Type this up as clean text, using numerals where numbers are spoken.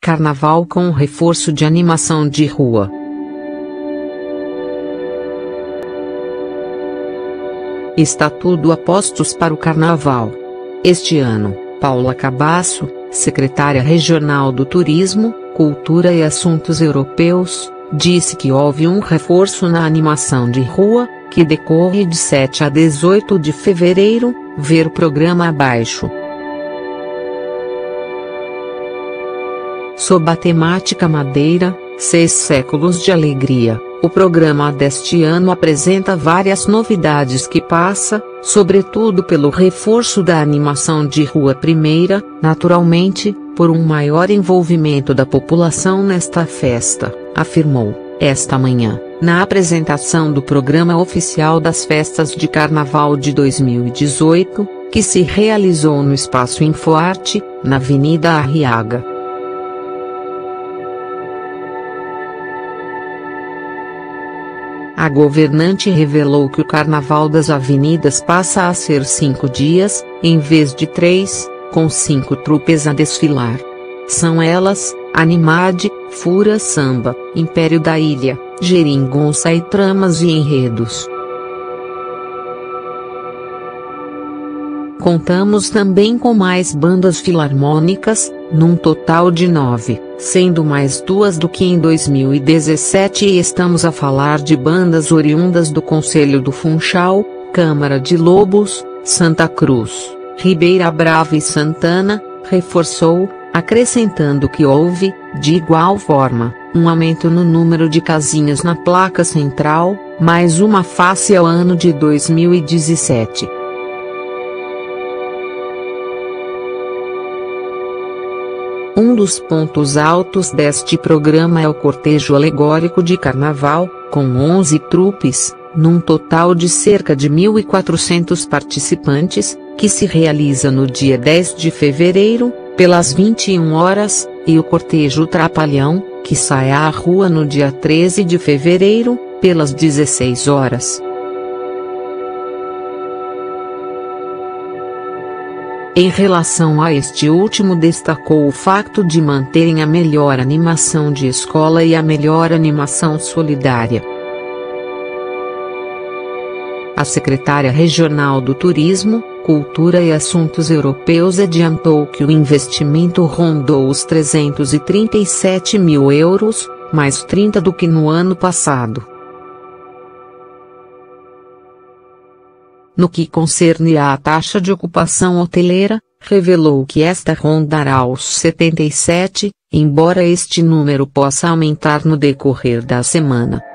Carnaval com reforço de animação de rua. Está tudo a postos para o Carnaval. Este ano, Paula Cabasso, secretária regional do Turismo, Cultura e Assuntos Europeus, disse que houve um reforço na animação de rua, que decorre de 7 a 18 de fevereiro, ver o programa abaixo. Sob a temática Madeira, 6 séculos de alegria, o programa deste ano apresenta várias novidades que passa, sobretudo pelo reforço da animação de rua primeira, naturalmente, por um maior envolvimento da população nesta festa, afirmou, esta manhã, na apresentação do programa oficial das festas de Carnaval de 2018, que se realizou no Espaço Infoarte, na Avenida Arriaga. A governante revelou que o Carnaval das Avenidas passa a ser 5 dias, em vez de 3, com 5 trupes a desfilar. São elas, Animade, Fura Samba, Império da Ilha, Geringonça e Tramas e Enredos. Contamos também com mais bandas filarmônicas, num total de 9, sendo mais 2 do que em 2017 e estamos a falar de bandas oriundas do Conselho do Funchal, Câmara de Lobos, Santa Cruz, Ribeira Brava e Santana, reforçou, acrescentando que houve, de igual forma, um aumento no número de casinhas na placa central, mais uma face ao ano de 2017. Um dos pontos altos deste programa é o cortejo alegórico de Carnaval, com 11 trupes, num total de cerca de 1.400 participantes, que se realiza no dia 10 de fevereiro, pelas 21 horas, e o cortejo Trapalhão, que sai à rua no dia 13 de fevereiro, pelas 16 horas. Em relação a este último, destacou o facto de manterem a melhor animação de escola e a melhor animação solidária. A secretária regional do Turismo, Cultura e Assuntos Europeus adiantou que o investimento rondou os 337 mil euros, mais 30 do que no ano passado. No que concerne à taxa de ocupação hoteleira, revelou que esta rondará os 77, embora este número possa aumentar no decorrer da semana.